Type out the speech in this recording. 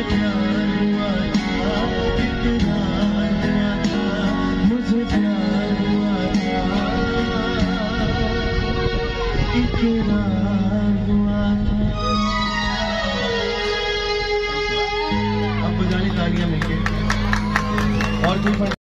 प्यार हुआ था, इकरार हुआ था, मुझे प्यार हुआ था, इकरार हुआ था। अब बजानी तालियां लेके और कोई